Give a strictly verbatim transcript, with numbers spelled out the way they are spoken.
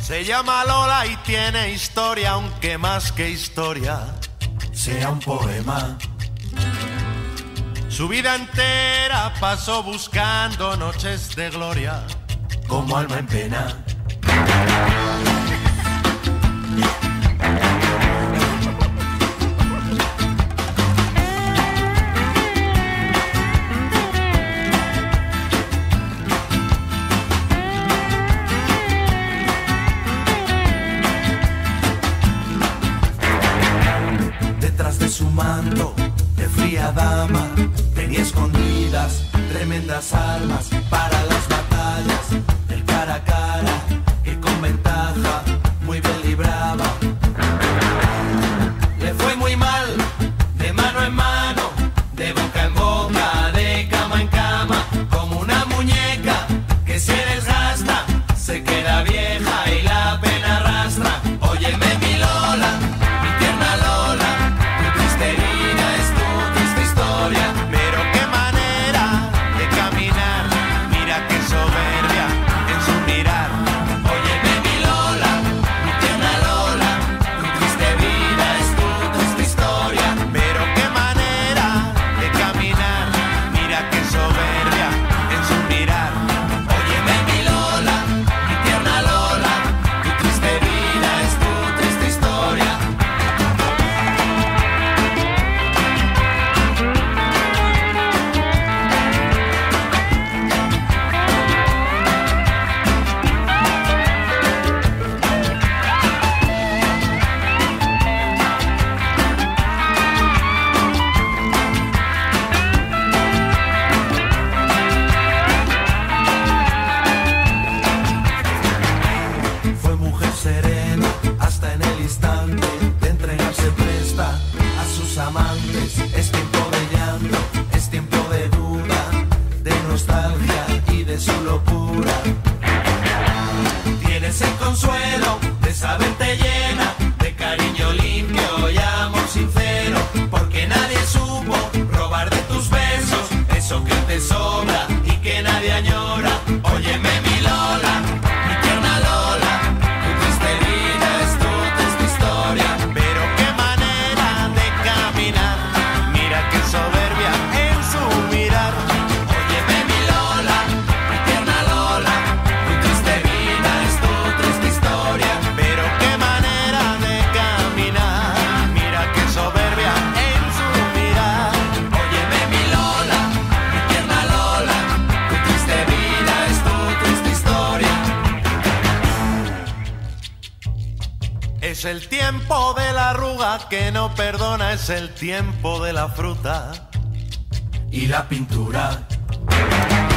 Se llama Lola y tiene historia, aunque más que historia sea un poema. Su vida entera pasó buscando noches de gloria, como alma en pena. De su manto de fría dama tenía escondidas tremendas armas para las batallas del cara a cara, que con ventaja muy bien libraba. Le fue muy mal de mano en mano, de boca en boca, de cama en cama, como una muñeca que se desgasta, se queda vieja y la pena arrastra. Óyeme mi Lola, mi tierna Lola, herida es tu triste historia, pero qué manera de caminar, mira qué soberbia en su mirar. Óyeme mi Lola, mi tierna Lola, tu triste vida es tu triste historia, pero qué manera de caminar, mira qué soberbia en su mirar. Óyeme mi Lola, mi tierna Lola, tu triste vida es tu triste historia. Fue mujer serena hasta en el instante de entregarse presta a sus amantes. Es tiempo de llanto, es tiempo de duda, de nostalgia y de su locura. Tienes el consuelo de saberte llena de cariño limpio y amor sincero, porque nadie supo robar de tus besos eso que te sobra y que nadie añora. Óyeme mi Lola, mi tierna Lola, tu triste vida es tu triste historia, pero qué manera de caminar, mira qué soberbia en su mirar. Óyeme mi Lola, mi tierna Lola, tu triste vida es tu triste historia, pero qué manera de caminar, mira qué soberbia en su mirar. Óyeme mi Lola, mi tierna Lola, tu triste vida es tu triste historia. Es el tiempo de la arruga que no perdona, es el tiempo de la fruta y la pintura.